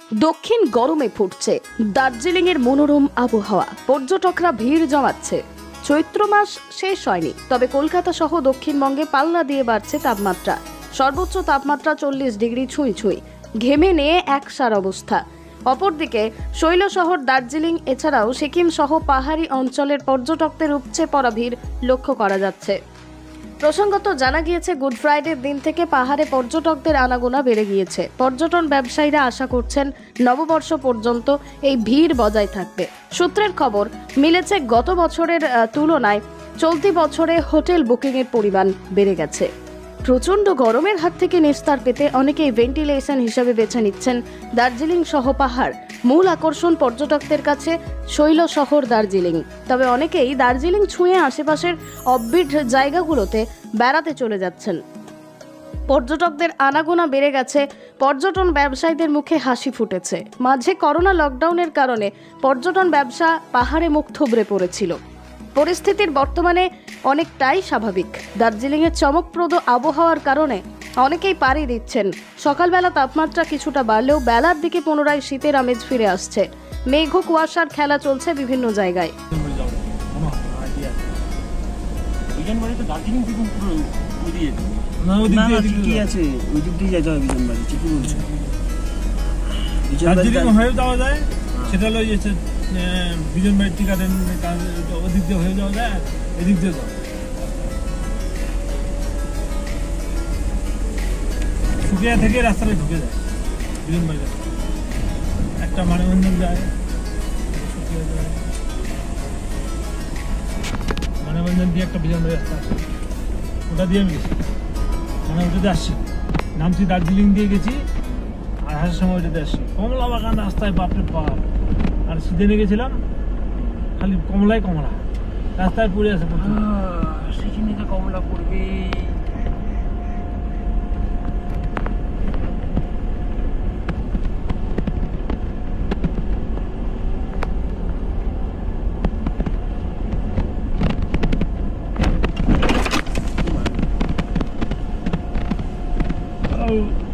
দক্ষিণ গরমে ফুটছে, দার্জিলিং এর মনোরম আবহাওয়া, পর্যটকরা ভিড় জমাচ্ছে। চৈত্র মাস শেষ হয়নি, তবে কলকাতা সহ দক্ষিণবঙ্গে পাল্লা দিয়ে বাড়ছে তাপমাত্রা। সর্বোচ্চ তাপমাত্রা 40 ডিগ্রি ছুঁই ছুঁই, ঘেমে নিয়ে একসার অবস্থা। অপরদিকে শৈল শহর দার্জিলিং এছাড়াও সিকিম সহ পাহাড়ি অঞ্চলের পর্যটকদের উপচে পড়া ভিড় লক্ষ্য করা যাচ্ছে। প্রসঙ্গত জানা গিয়েছে, গুড ফ্রাইডের দিন থেকে পাহাড়ে পর্যটকদের আনাগোনা বেড়ে গিয়েছে। পর্যটন ব্যবসায়ীরা আশা করছেন নববর্ষ পর্যন্ত এই ভিড় বজায় থাকবে। সূত্রের খবর মিলেছে, গত বছরের তুলনায় চলতি বছরে হোটেল বুকিংয়ের পরিমাণ বেড়ে গেছে। প্রচণ্ড গরমের হাত থেকে নিস্তার পেতে অনেকেই ভেন্টিলেশন হিসেবে বেছে নিচ্ছেন দার্জিলিং সহ পাহাড়। মূল আকর্ষণ পর্যটকদের কাছে শৈল শহর দার্জিলিং, তবে অনেকেই দার্জিলিং ছুঁয়ে আশেপাশের অফবিট জায়গাগুলোতে বেড়াতে চলে যাচ্ছেন। পর্যটকদের আনাগোনা বেড়ে গেছে, পর্যটন ব্যবসায়ীদের মুখে হাসি ফুটেছে। মাঝে করোনা লকডাউনের কারণে পর্যটন ব্যবসা পাহাড়ে মুখ থুবড়ে পড়েছিল। পরিস্থিতির বর্তমানে অনেকটাই স্বাভাবিক। দার্জিলিংয়ের চমকপ্রদ আবহাওয়ার কারণে অনেকেই পাড়ি দিচ্ছেন। সকালবেলা তাপমাত্রা কিছুটা বাড়লেও বেলার দিকে পুনরায় শীতের আমেজ ফিরে আসছে। মেঘ কুয়াশার খেলা চলছে বিভিন্ন জায়গায়। বিজন বাড়ির টি গার্ডেন ওদিক দিয়ে হয়ে যাওয়া যায়, এদিক দিয়ে যাওয়া শুকিয়া থেকে রাস্তাটা ঢুকে যায়। বিজন বাড়ি একটা মানবন্ধন যায়, শুকিয়া যায় মানবন্ধন দিয়ে একটা বিজন বাড়ি রাস্তা আছে, ওটা দিয়ে আমি গেছি। মানে ওটাতে আসছি, নামছি দার্জিলিং দিয়ে গেছি, আর আসার সময় ওটাতে আসছি। কমলা বাগান রাস্তায় বাপরে বাপ। আর সিজনে গেছিলাম, খালি কমলাই কমলা রাস্তায় পড়ে আছে। সিজনে তো কমলা পড়বে। Oh.